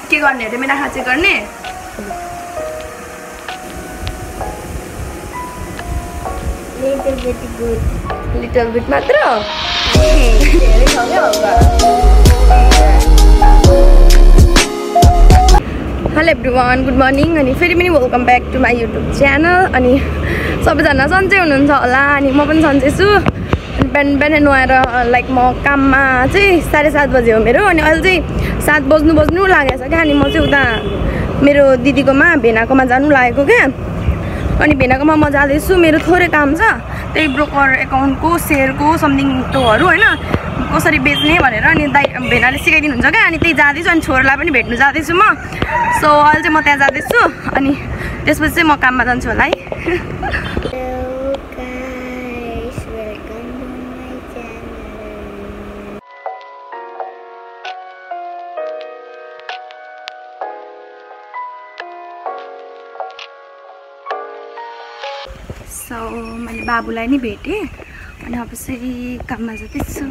के गर्ने अरे मेरा खाँचे गर्ने लिटल बिट मात्र हेलो एभ्रिवान गुड मर्निङ अनि फेरि पनि welcome back to my YouTube channel अनि सबैजना सन्चै हुनुहुन्छ होला अनि म पनि सन्चै छु बिहान बिहान नुहाएर लाइक म काममा चाहिँ 7:30 बजे हो मेरो अनि अहिले चाहिँ 7 बज्नु लागेको छ क्या अनि म चाहिँ उता मेरो दिदीकोमा भेनाकोमा जानु लागेको क्या अनि भेनाकोमा म जाँदैछु मेरो थोरै काम छ त्यही ब्रोकर एकाउन्टको सेयरको समथिङ त्योहरू होइन कसरी बेच्ने भनेर अनि भेनाले सिकाइदिनुहुन्छ क्या अनि त्यही जाँदैछु अनि छोरालाई पनि भेट्नु जाँदैछु म सो अहिले चाहिँ म त्यहाँ जाँदैछु अनि त्यसपछि चाहिँ म काममा जान्छु होला है सो मैले बाबुलाई नि भेटेँ अनि अब चाहिँ काममा जाँदैछु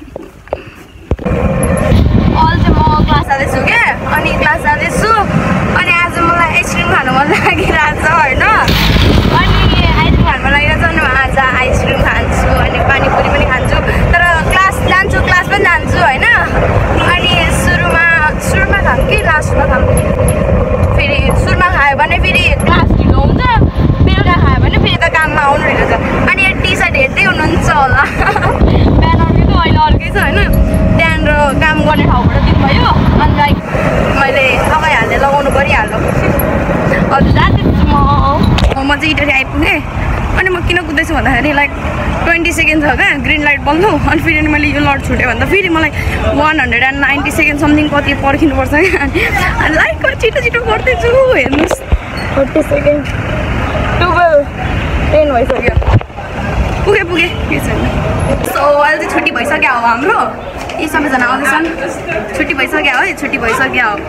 अहिले चाहिँ म क्लास जाँदैछु क्या अनि क्लास जाँदैछु अनि आज मलाई आइसक्रिम खानु मन लागिरहेको छ होइन अनि आइसक्रिम खानु मन लागिरहेको छ अनि आज आइसक्रिम खान्छु अनि पानीपुरी पनि खान्छु तर क्लास जान्छु क्लास पनि जान्छु होइन अनि सुरुमा खाऊँ कि लास्टमा खाऊँ फेरि सुरुमा खायो भने फेरि क्लास ढिलो हुन्छ बेलुका खायो भने फेरि त काममा आउनु रहेछ अनि यो टी सर्ट हेर्दै हुनुहुन्छ होला बिहान अर्कै अहिले अर्कै छ होइन त्यहाँनिर काम गर्ने ठाउँबाट दिनुभयो अनि लाइक मैले लगाइहालेँ लगाउनु परिहाल्यो हजुर जाँदैछु म चाहिँ इटरी आइपुगेँ अनि म किन कुद्दैछु भन्दाखेरि लाइक 20 सेकेन्ड छ क्या ग्रिन लाइट बल्नु अनि फेरि मैले यो लड छुट्यो भन्दा फेरि मलाई 190 सेकेन्ड समथिङ कति पर्खिनुपर्छ क्या अनि लाइक छिटो गर्दैछु हेर्नुहोस् 40 सेकेन्ड 12 10 भइसक्यो पुगे के छैन सो अहिले चाहिँ छुट्टी भइसक्यो हो हाम्रो यी सबैजना आउँदैछन् छुट्टी भइसक्यो है छुट्टी भइसक्यो हो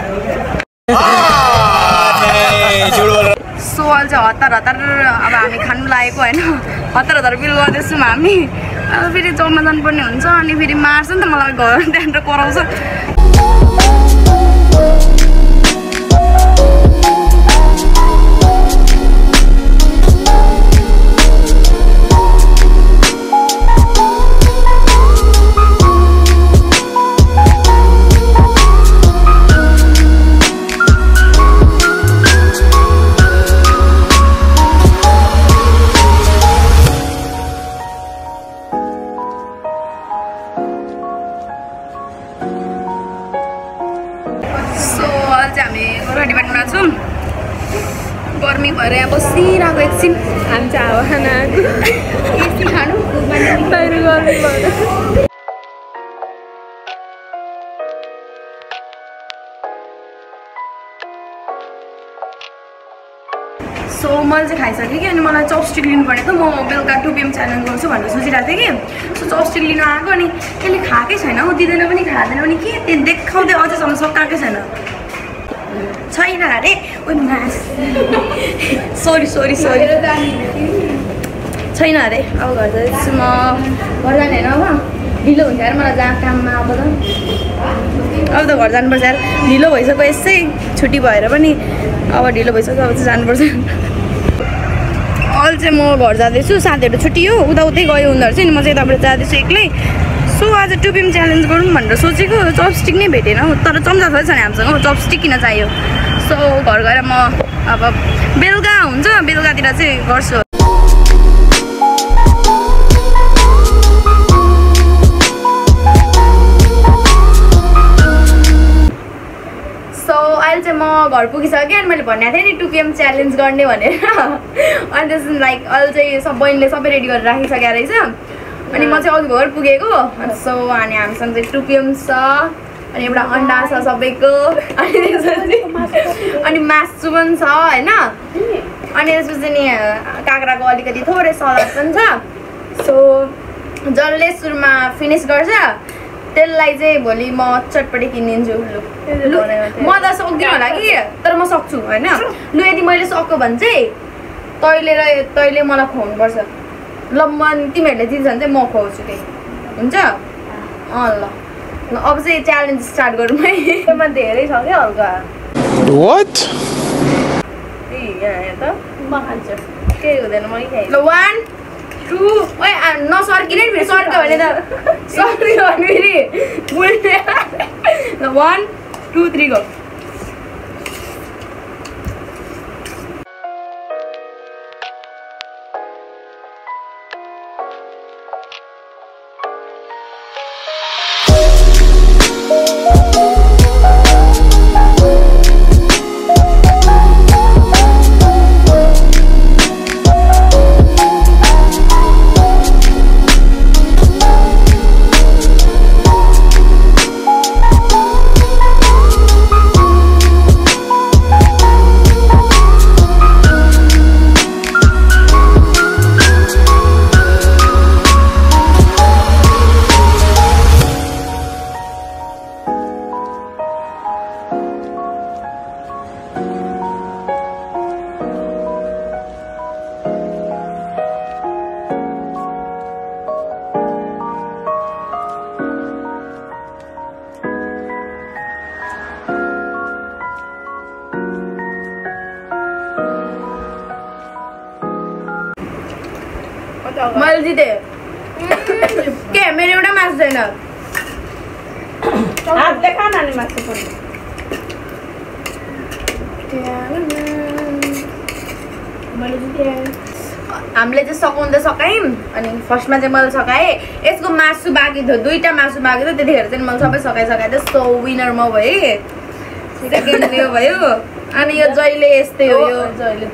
सो अहिले चाहिँ हतार अब हामी खानु लागेको होइन हतार बिल गर्दैछौँ हामी अब फेरि जम्मा जानुपर्ने हुन्छ अनि फेरि मार्छ नि त मलाई घर त्यहाँनिर कराउँछ गर्मी भएर यहाँ बसिरहेको एकछिन हामी चाहिँ हावा खाना एसी खानु बाहिर गर्मी भएर सो मैले चाहिँ खाइसकेँ कि अनि मलाई चपस्टिक लिनुपर्ने त म बेलुका 2 PM च्यालेन्ज गर्छु भनेर सोचिरहेको थिएँ कि सो चपस्टिक लिनु आएको अनि त्यसले खाएकै छैन हो दिँदैन पनि खाँदैन पनि के त्यो देखाउँदै अझैसम्म सकाएकै छैन अरे ओ मास सरी छैन अरे अब घर जाँदैछु म घर जाने होइन अब ढिलो हुन्छ यार मलाई जहाँ काममा अब त घर जानुपर्छ यार ढिलो भइसक्यो यसै छुट्टी भएर पनि अब ढिलो भइसक्यो अब चाहिँ जानुपर्छ अहिले चाहिँ म घर जाँदैछु साथीहरू छुट्टी हो उतै गयो उनीहरू चाहिँ म चाहिँ यताबाट जाँदैछु एक्लै सो आज 2 PM च्यालेन्ज गरौँ भनेर सोचेको चपस्टिक नै भेटेन तर चम्चा छ नि हामीसँग चपस्टिक किन चाहियो सो घर गएर म अब बेलुका हुन्छ बेलुकातिर चाहिँ गर्छु सो अहिले चाहिँ म घर पुगिसकेँ अनि मैले भनेको थिएँ नि 2 PM च्यालेन्ज गर्ने भनेर अनि त्यस लाइक अहिले चाहिँ बहिनीले सबै रेडी गरेर राखिसकेको रहेछ अनि म चाहिँ अघि भर पुगेको सो अनि हामीसँग चाहिँ 2 PM छ अनि एउटा अन्डा छ सबैको अनि मासु पनि छ होइन अनि त्यसपछि नि काँक्राको अलिकति थोरै सलाद पनि छ सो जसले सुरुमा फिनिस गर्छ त्यसलाई चाहिँ भोलि म चटपटी किनिदिन्छु लु म त सक्दिनँ होला कि तर म सक्छु होइन लु यदि मैले सक्यो भने चाहिँ तैँले मलाई खुवाउनुपर्छ ल म तिमीहरूले दिन्छ भने चाहिँ म खुवाउँछु त्यही हुन्छ ल अब चाहिँ च्यालेन्ज स्टार्ट गरौँ है यसमा धेरै छ क्या हल्का What? यहाँ त म खान्छु केही हुँदैन म खाइ ल 1 2 ओइ नसर्किने नि फेरि सर्क्यो भने त सर्क्यो भने फेरि बुल्ने ल 1 2 3 गो मैले जितेँ के मेरो एउटा मासु छैन हातले खा नानी मासु पनि मैले जितेँ हामीले चाहिँ सकाउँदा सकायौँ अनि फर्स्टमा चाहिँ मैले सकाएँ यसको मासु बाँकी थियो 2टा मासु बाँकी थियो त्यतिखेर चाहिँ मैले सबै सकाएँ सो विनर म भएँ सेकेन्ड यो भयो अनि यो जहिले यस्तै हो यो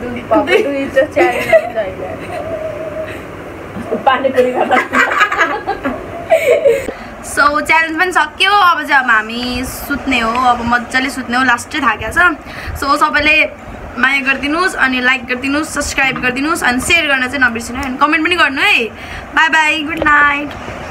सो च्यालेन्ज पनि सक्यो अब चाहिँ अब हामी सुत्ने हो अब मजाले सुत्ने हो लास्टै थाकेको छ सो सबैले माया गरिदिनुहोस् अनि लाइक गरिदिनुहोस् सब्सक्राइब गरिदिनुहोस् अनि सेयर गर्न चाहिँ नबिर्सिनु अनि कमेन्ट पनि गर्नु है बाई बाई गुड नाइट